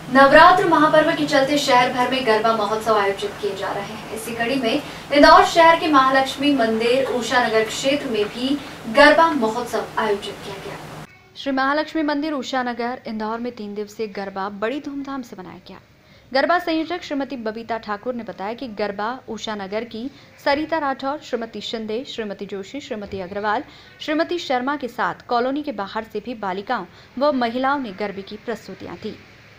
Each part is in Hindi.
नवरात्र महापर्व के चलते शहर भर में गरबा महोत्सव आयोजित किए जा रहे हैं। इसी कड़ी में इंदौर शहर के महालक्ष्मी मंदिर उषा नगर क्षेत्र में भी गरबा महोत्सव आयोजित किया गया। श्री महालक्ष्मी मंदिर उषा नगर इंदौर में 3 दिवसीय गरबा बड़ी धूमधाम से मनाया गया। गरबा संयोजक श्रीमती बबीता ठाकुर ने बताया कि गरबा उषा नगर की सरिता राठौर, श्रीमती शिंदे, श्रीमती जोशी, श्रीमती अग्रवाल, श्रीमती शर्मा के साथ कॉलोनी के बाहर से भी बालिकाओं व महिलाओं ने गरबे की प्रस्तुतियां दी।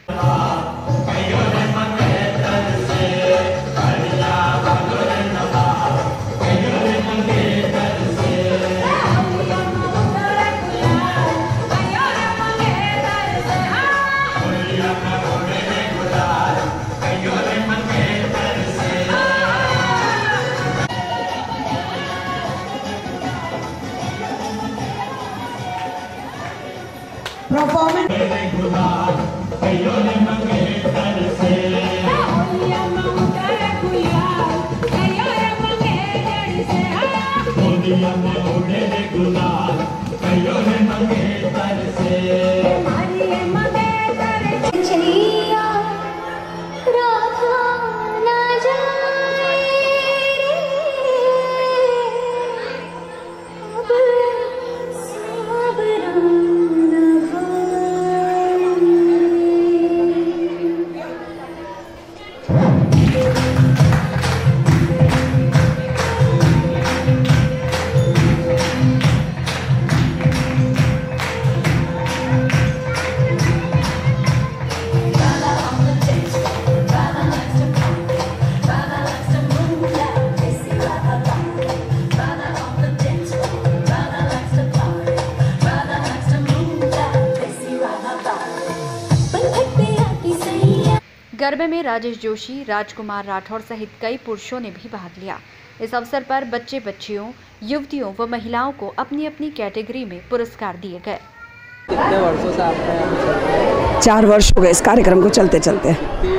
गरबे में राजेश जोशी, राजकुमार राठौर सहित कई पुरुषों ने भी भाग लिया। इस अवसर पर बच्चे बच्चियों, युवतियों व महिलाओं को अपनी अपनी कैटेगरी में पुरस्कार दिए गए। कितने वर्षों से आपका 4 वर्ष हो गए इस कार्यक्रम को चलते चलते।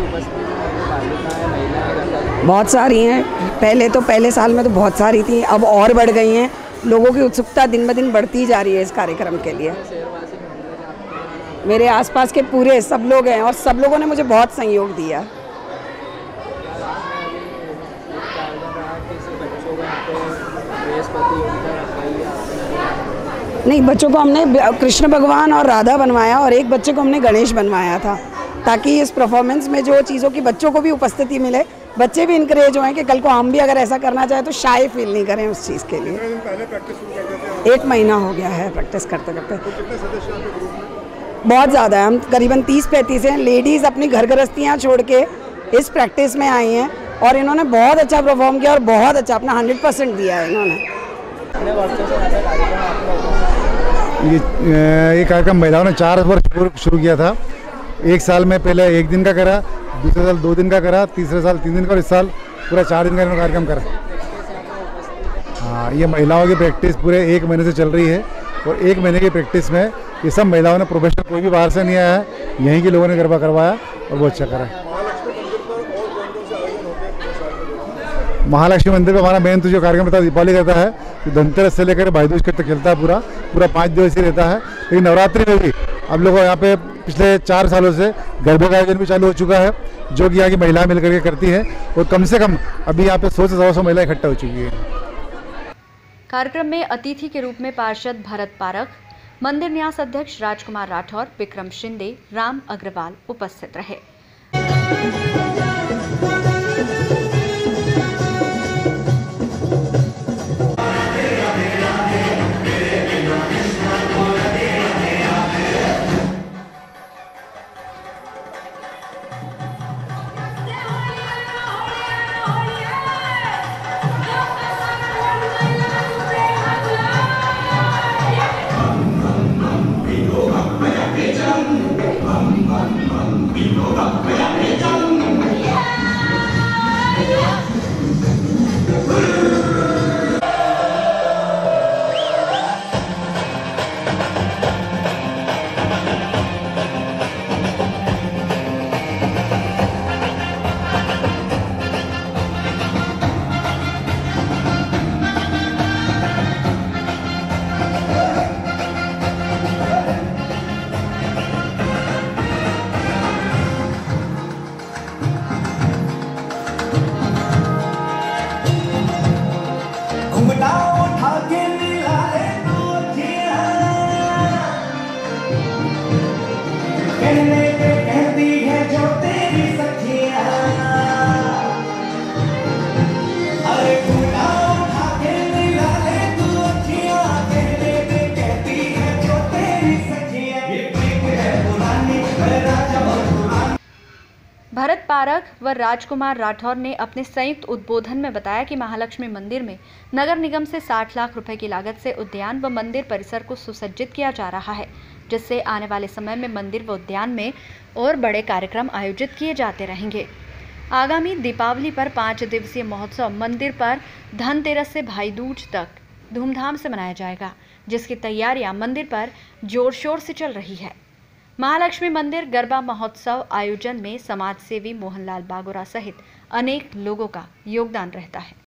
बहुत सारी हैं। पहले साल में तो बहुत सारी थी, अब और बढ़ गई हैं। लोगों की उत्सुकता दिन ब दिन बढ़ती जा रही है इस कार्यक्रम के लिए। मेरे आसपास के पूरे सब लोग हैं और सब लोगों ने मुझे बहुत सहयोग दिया। नहीं, बच्चों को हमने कृष्ण भगवान और राधा बनवाया और एक बच्चे को हमने गणेश बनवाया था, ताकि इस परफॉर्मेंस में जो चीज़ों की बच्चों को भी उपस्थिति मिले, बच्चे भी इनकरेज हों कि कल को हम भी अगर ऐसा करना चाहें तो शाय फील नहीं करें उस चीज़ के लिए। 1 महीना हो गया है प्रैक्टिस करते करते। बहुत ज़्यादा है, हम करीबन 30-35 हैं। लेडीज़ अपनी घर गृहस्थियाँ छोड़ के इस प्रैक्टिस में आई हैं और इन्होंने बहुत अच्छा परफॉर्म किया और बहुत अच्छा अपना 100% दिया है इन्होंने। ये कार्यक्रम महिलाओं ने 4 वर्ष शुरू किया था। 1 साल में पहले 1 दिन का करा, दूसरे साल 2 दिन का करा, तीसरे साल 3 दिन का और इस साल पूरा 4 दिन का इन्होंने कार्यक्रम करा। हाँ, ये महिलाओं की प्रैक्टिस पूरे 1 महीने से चल रही है और 1 महीने की प्रैक्टिस में ये सब महिलाओं ने, प्रोफेशनल कोई भी बाहर से नहीं आया है, यहीं के लोगों ने गरबा करवाया और बहुत अच्छा करा। महालक्ष्मी मंदिर पे हमारा मेन तो जो कार्यक्रम रहता है दीपावली रहता है, तो धनतेरस से लेकर भाई दूज तक चलता है। पूरा 5 दिवसीय रहता है। लेकिन नवरात्रि में भी अब लोग यहाँ पे पिछले 4 सालों से गरबे का आयोजन भी चालू हो चुका है, जो कि यहाँ की महिलाएं मिलकर के करती है और कम से कम अभी यहाँ पे 100 से 150 महिलाएं इकट्ठा हो चुकी है। कार्यक्रम में अतिथि के रूप में पार्षद भरत पारख, मंदिर न्यास अध्यक्ष राजकुमार राठौर, विक्रम शिंदे, राम अग्रवाल उपस्थित रहे। भरत पारक व राजकुमार राठौर ने अपने संयुक्त उद्बोधन में बताया कि महालक्ष्मी मंदिर में नगर निगम से 60 लाख रुपए की लागत से उद्यान व मंदिर परिसर को सुसज्जित किया जा रहा है, जिससे आने वाले समय में मंदिर व उद्यान में और बड़े कार्यक्रम आयोजित किए जाते रहेंगे। आगामी दीपावली पर 5 दिवसीय महोत्सव मंदिर पर धनतेरस से भाई दूज तक धूमधाम से मनाया जाएगा, जिसकी तैयारियां मंदिर पर जोर शोर से चल रही है। महालक्ष्मी मंदिर गरबा महोत्सव आयोजन में समाज सेवी मोहनलाल बागोरा सहित अनेक लोगों का योगदान रहता है।